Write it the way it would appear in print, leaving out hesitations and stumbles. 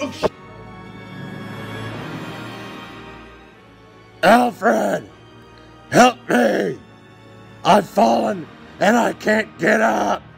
Alfred! Help me! I've fallen and I can't get up!